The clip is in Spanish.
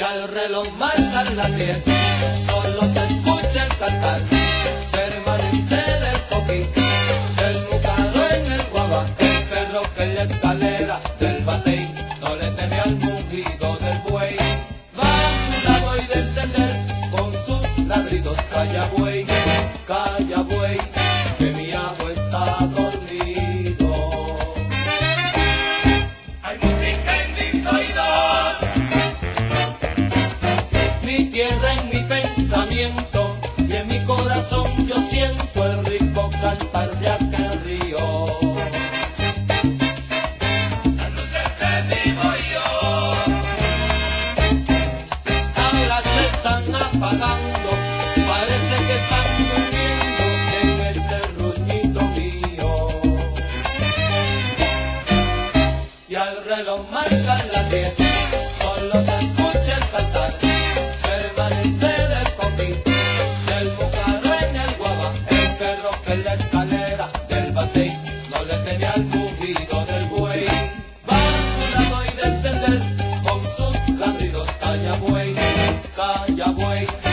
Ya el reloj marca las 10, solo se escucha el cantar permanente del coquí, del mucado en el guava, el perro que en la escalera del batey no le teme al mugido del buey. Va a doy de entender con sus ladridos, calla buey, que mi amo está dormido. Hay música en mis oídos, mi tierra en mi pensamiento, y en mi corazón yo siento el rico cantar de aquel río. Las luces de mi bohío ahora se están apagando, parece que están durmiendo en el terruñito mío. Y al reloj marca las 10, solo se escucha el cantar permanente del coquí, del mucaro en el guava, el perro que en la escalera del batey no le teme al mugido del buey. Va a doy de entender con sus ladridos, calla buey,